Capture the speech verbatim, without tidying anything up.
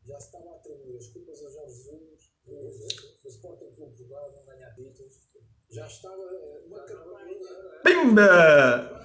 já se estava a atribuir as culpas a Jorge Jesus, o Sporting Clube Portugal não ganhar títulos, já estava uma campanha. Pimba!